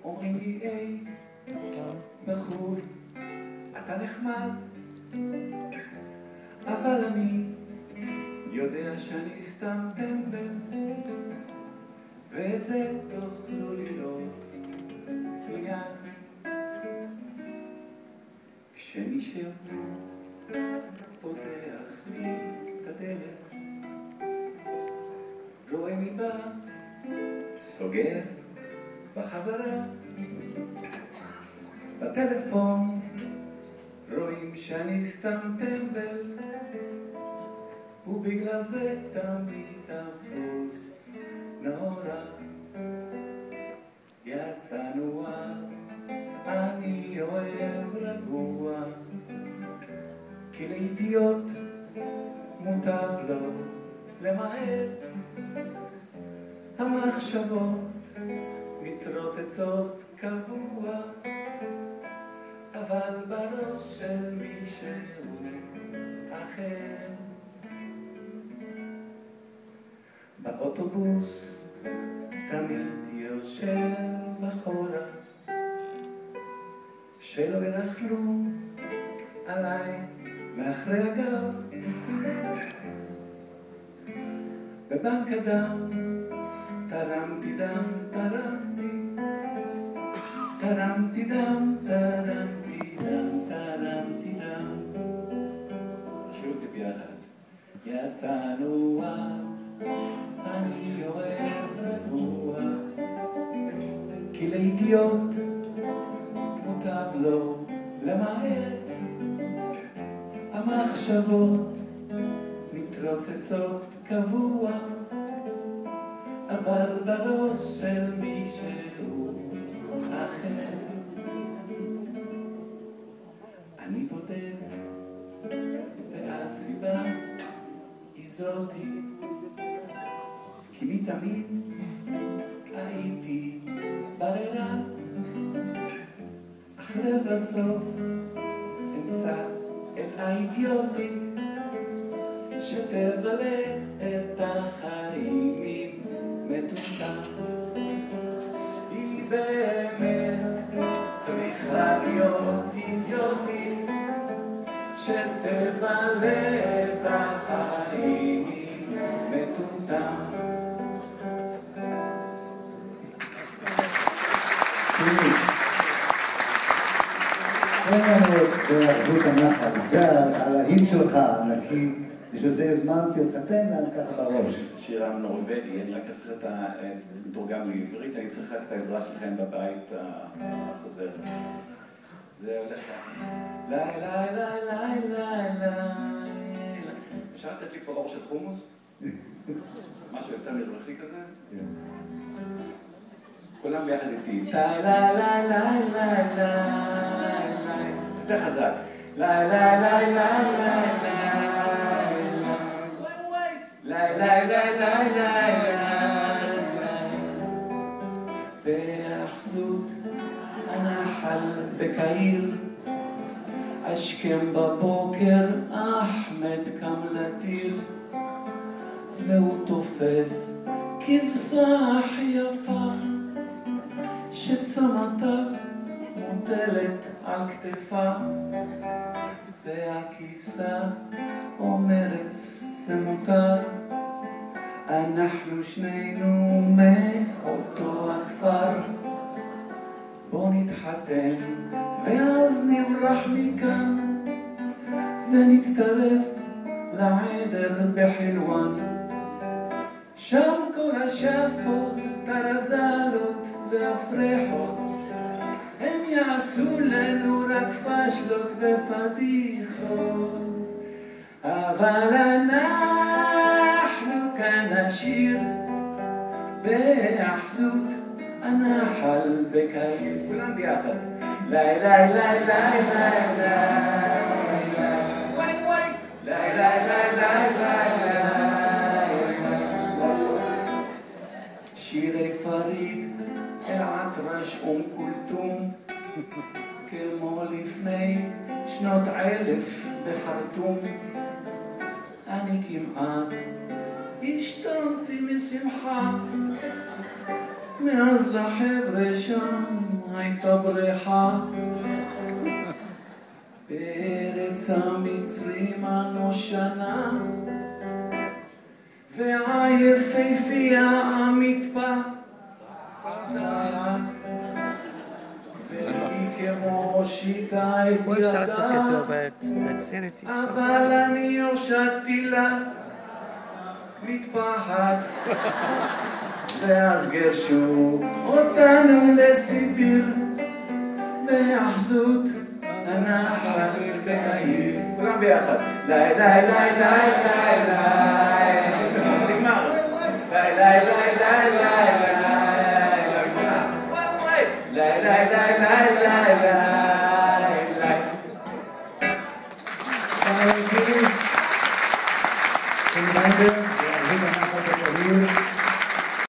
אומרים לי, היי, בחור, אתה נחמד, אבל אני יודע שאני סתם טמבל, ואת זה תוכלו לראות מיד. כשמישהו פותח לי את הדלת, רואה מי בא, סוגר בחזרה. בטלפון רואים שאני סתם טמבל, ובגלל זה תמיד תפוס נורא. יצאנו אני אוהב רגוע, כי לאידיוט מוטב לו למעט. המחשבות מתרוצצות קבוע, אבל בראש של מישהו אחר. באוטובוס תמיד יושב אחורה, שלא ינחלו עליי מאחרי הגב. בבנק הדם תרמתי דם, תרמתי דם, תרמתי דם, תרמתי דם. תשאירו אותי ביחד. יצאנו אני אוהב רגוע, כי לאידיוט מוטב לו למעט. המחשבות מתרוצצות קבוע, אבל בראש של מישהו אחר. אני בודד, והסיבה היא זאתי, כי מתמיד הייתי ברירה, אחרי בסוף אמצא את האידיוטית שתבלה את החיים עם מטומטם. היא באמת צריכה להיות אידיוטית שתבלה את החיים עם מטומטם. אין לנו בערבות הנחל, זה הלהיט שלך, ענקי, בשביל זה הזמנתי אותך, תן להם ככה בראש. שיר הנורווגי, אני רק אעשה את המתורגם לעברית, אני צריך רק את העזרה שלכם בבית החוזר. זה הולך ככה. לילה, לילה, לילה. אפשר לתת לי פה אור של חומוס? משהו יותר מזרחי כזה? כולם ביחד איתי. לילה, לילה, לילה. יותר חזק. לילה, לילה, לילה. לילה, לילה, לילה. באחסות הנחל בקהיר, השכם בבוקר אחמד קם לדיר, והוא תופס כבשה יפה שצמתה מוטלת על כתפה, והכבשה אומרת זה מותר, אנחנו שנינו מאותו הכפר, בוא נתחתן ואז נברח מכאן ונצטרף לעדר בחילואן. שם כל השפות, תרזלות והפרחות, הם יעשו לנו רק פשלות ופתיחות, אבל אנחנו כאן נשיר באחסות הנחל בקהיר. כולם ביחד. לילה, לילה, לילה, לילה, וואי וואי, לילה, לילה, לילה, שירי פריד אל-עטרש כולתום, כמו לפני שנות 1000 בחרטום. אני כמעט השתנתי משמחה מאז לחבר'ה שם הייתה בריכה בארץ המצרים הנושנה והיפהפייה המתפתחת והיא כמו שיטה את ידה אבל אני הושטתי לה מטפחת ואז גרשו אותנו לסיביר בהחזות הנחל בקהיר כולם ביחד לי לי לי לי לי לי תשמחו שזה נגמר לי לי לי לי לי לי לי לי לי לי Reminder,